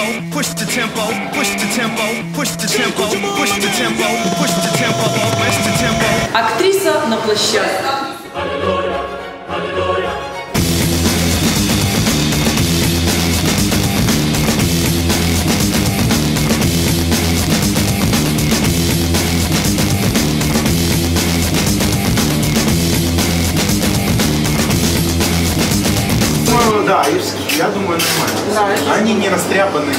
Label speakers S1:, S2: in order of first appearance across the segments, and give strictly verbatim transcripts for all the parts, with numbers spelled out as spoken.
S1: push the tempo, push the tempo, push the tempo, push the tempo, push the tempo, push the tempo.
S2: Актриса на площадке.
S3: Да, ирские, я думаю, нормально. Да, они не растряпанные.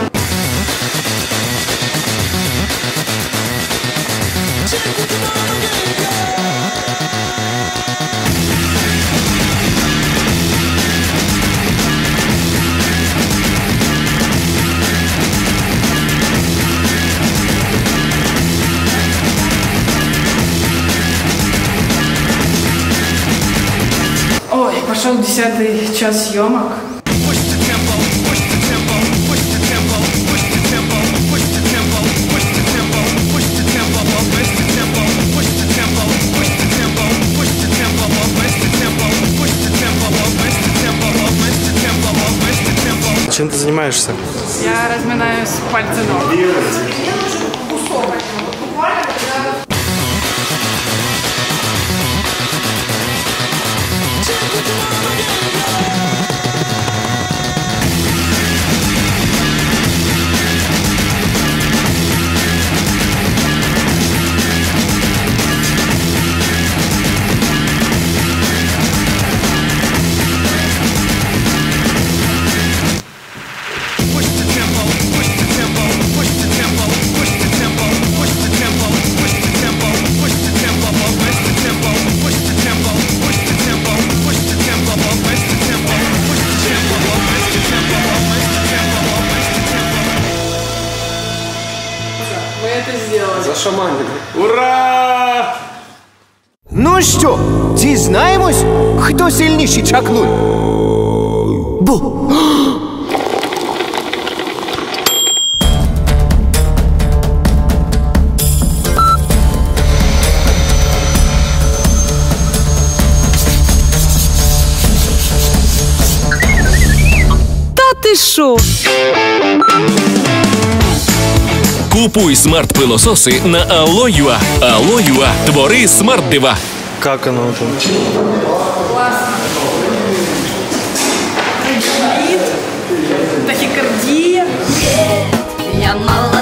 S2: Ой, пошел десятый час съемок.
S4: Чем ты занимаешься?
S2: Я разминаюсь пальцы ног. Мы это сделали.
S4: Зашаманили.
S5: Ура! Ну що, дізнаємось, хто сильніший чаклун? Бу!
S2: Та ти шо?
S6: Купуй смарт-пилососи на Allo.ua. Allo.ua. Твори смарт-дива.
S4: Как оно там?
S2: Классно. Тахикардия.
S7: Я мало